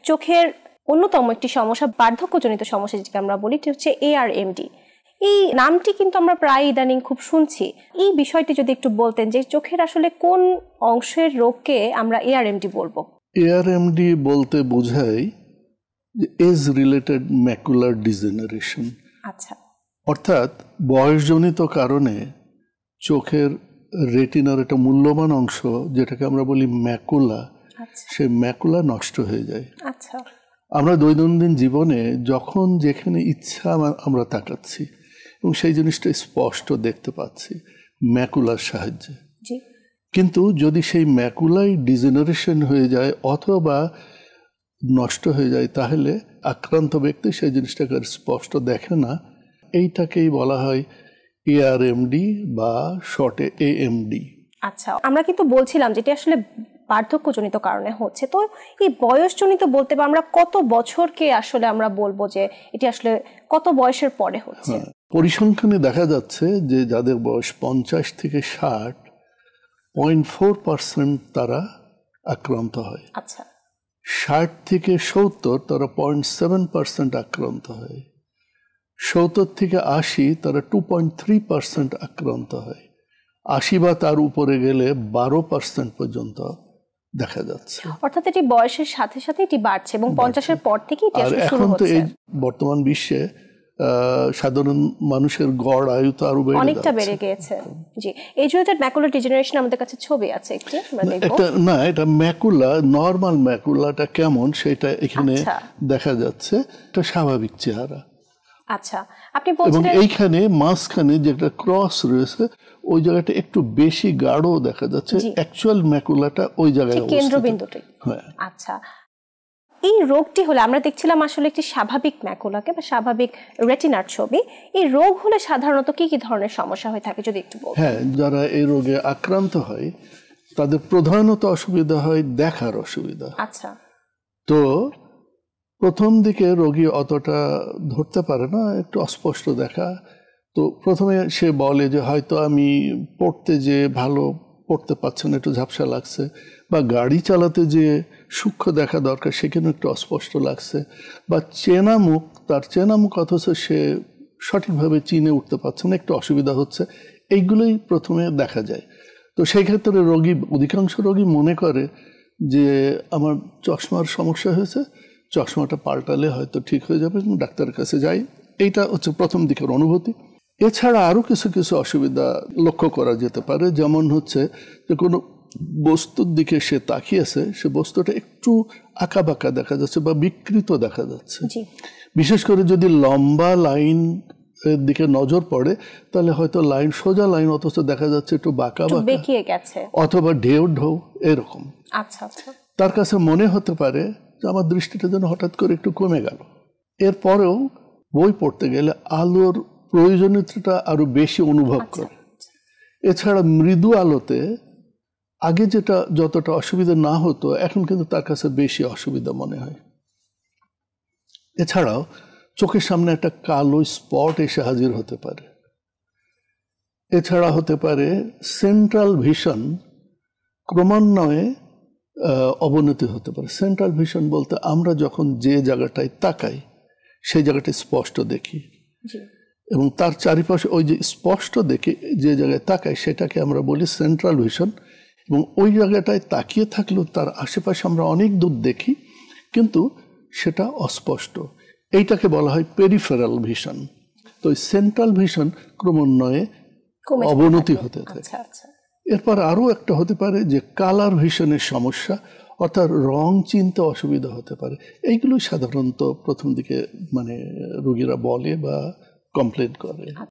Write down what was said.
চোখের অন্যতম একটি সমস্যা, বার্ধক্যজনিত সমস্যা যেটাকে আমরা বলি, এটি হচ্ছে ARMD। এই নামটি কিন্তু আমরা প্রায় ইদানিং খুব শুনছি। এই বিষয়টি যদি একটু বলতেন যে চোখের আসলে কোন অংশের রোগকে আমরা ARMD বলবো? ARMD বলতে বোঝায় যে এজ রিলেটেড ম্যাকুলার ডিজেনারেশন। আচ্ছা। অর্থাৎ বয়সজনিত কারণে চোখের রেটিনার একটা মূল্যবান অংশ যেটাকে আমরা বলি ম্যাকুলা, সেই ম্যাকুলা নষ্ট হয়ে যায়। আচ্ছা। আমরা দৈনন্দিন জীবনে যখন যেখানে ইচ্ছা আমরা তাকাচ্ছি এবং সেই জিনিসটা স্পষ্ট দেখতে পাচ্ছি ম্যাকুলার সাহায্যে। কিন্তু যদি সেই ম্যাকুলাই ডিজেনারেশন হয়ে যায় অথবা নষ্ট হয়ে যায় তাহলে আক্রান্ত ব্যক্তি সেই জিনিসটাকে স্পষ্ট দেখে না। এইটাকেই বলা হয় ARMD বা শর্টে AMD। আচ্ছা, আমরা কিন্তু বলছিলাম যেটা আসলে বার্ধক্যজনিত কারণে হচ্ছে। তো এই বয়সজনিত বলতে বা আমরা কত বছরকে আসলে আমরা বলবো যে এটি আসলে কত বয়সের পরে হচ্ছে? পরিসংখ্যানে দেখা যাচ্ছে যে যাদের বয়স 50 থেকে 60, 0.4% তারা আক্রান্ত হয়। আচ্ছা। 60 থেকে 70 তারা 0.7% আক্রান্ত হয়। 70 থেকে 80 তারা 2.3% আক্রান্ত হয়। 80 বা তার উপরে গেলে 12% পর্যন্ত দেখা যাচ্ছে। অর্থাৎ এটি বয়সের সাথে সাথে এটি বাড়ছে এবং 50-এর পর থেকে এটি আসলে শুরু হচ্ছে। এখন তো এই বর্তমান বিশ্বে সাধারণ মানুষের গড় আয়ু তো আরো অনেকটা বেড়ে গিয়েছে। জি, এজ রিলেটেড ম্যাকুলার ডিজেনারেশন আমাদের কাছে ছবি আছে একটি, আমরা দেখব। এটা ম্যাকুলা, নরমাল ম্যাকুলাটা কেমন সেটা এখানে দেখা যাচ্ছে। এটা স্বাভাবিক চেহারা। আচ্ছা, আপনি বলছিলেন এবং এইখানে মাঝখানে যেটা ক্রস রয়েছে ওই জায়গাটা একটু বেশি গাঢ় দেখা যাচ্ছে। অ্যাকচুয়াল ম্যাকুলাটা ওই জায়গায় অবস্থিত, কেন্দ্রবিন্দুটি। হ্যাঁ। আচ্ছা, এই রোগটি হলে আমরা দেখছিলাম আসলে একটি স্বাভাবিক ম্যাকুলাকে বা স্বাভাবিক রেটিনার ছবি। এই রোগ হলে সাধারণত কি কি ধরনের সমস্যা হয়ে থাকে যদি একটু বলতেন? হ্যাঁ, যারা এই রোগে আক্রান্ত হয় তাদের প্রধানত অসুবিধা হয় দেখার অসুবিধা। আচ্ছা। তো প্রথম দিকে রোগী অতটা ধরতে পারে না, একটু অস্পষ্ট দেখা। তো প্রথমে সে বলে যে হয়তো আমি পড়তে যে ভালো পড়তে পারছে না, একটু ঝাপসা লাগছে, বা গাড়ি চালাতে যে সূক্ষ্ম দেখা দরকার সেখানে একটু অস্পষ্ট লাগছে, বা চেনা মুখ, তার চেনা মুখ অথচ সে সঠিকভাবে চিনে উঠতে পারছে না, একটু অসুবিধা হচ্ছে। এইগুলোই প্রথমে দেখা যায়। তো সেই ক্ষেত্রে অধিকাংশ রোগী মনে করে যে আমার চশমার সমস্যা হয়েছে, চশমাটা পাল্টালে হয়তো ঠিক হয়ে যাবে, ডাক্তারের কাছে যাই। এইটা হচ্ছে প্রথম দিকের অনুভূতি। এছাড়া আরও কিছু কিছু অসুবিধা লক্ষ্য করা যেতে পারে, যেমন হচ্ছে যে কোনো বস্তুর দিকে সে তাকিয়েছে, সে বস্তুটা একটু আঁকা বাঁকা দেখা যাচ্ছে বা বিকৃত দেখা যাচ্ছে। বিশেষ করে যদি লম্বা লাইন দিকে নজর পড়ে তাহলে হয়তো লাইন সোজা লাইন অথচ দেখা যাচ্ছে একটু বাঁকা বাঁকা অথবা ঢেউ ঢেউ এরকম। আচ্ছা আচ্ছা। তার কাছে মনে হতে পারে যে আমার দৃষ্টিটা যেন হঠাৎ করে একটু কমে গেল। এরপরেও বই পড়তে গেলে আলোর প্রয়োজনীয়তা আরো বেশি অনুভব করে। এছাড়া মৃদু আলোতে আগে যেটা যতটা অসুবিধা না হতো এখন কিন্তু তার কাছে বেশি অসুবিধা মনে হয়। এছাড়াও চোখের সামনে একটা কালো স্পট এসে হাজির হতে পারে। এছাড়া হতে পারে সেন্ট্রাল ভিশন ক্রমান্বয়ে অবনতি হতে পারে। সেন্ট্রাল ভিশন বলতে আমরা যখন যে জায়গাটায় তাকাই সেই জায়গাটা স্পষ্ট দেখি এবং তার চারিপাশে ওই যে স্পষ্ট দেখে যে জায়গায় তাকাই সেটাকে আমরা বলি সেন্ট্রাল ভিশন। এবং ওই জায়গাটায় তাকিয়ে থাকলেও তার আশেপাশে আমরা অনেক দূর দেখি কিন্তু সেটা অস্পষ্ট, এইটাকে বলা হয় পেরিফেরাল ভিশন। তো সেন্ট্রাল ভিশন ক্রমান্বয়ে অবনতি হতে থাকে। এরপর আরও একটা হতে পারে যে কালার ভিশনের সমস্যা, অর্থাৎ রং চিনতে অসুবিধা হতে পারে। এইগুলো সাধারণত প্রথম দিকে মানে রোগীরা বলে বা কমপ্লেন করে।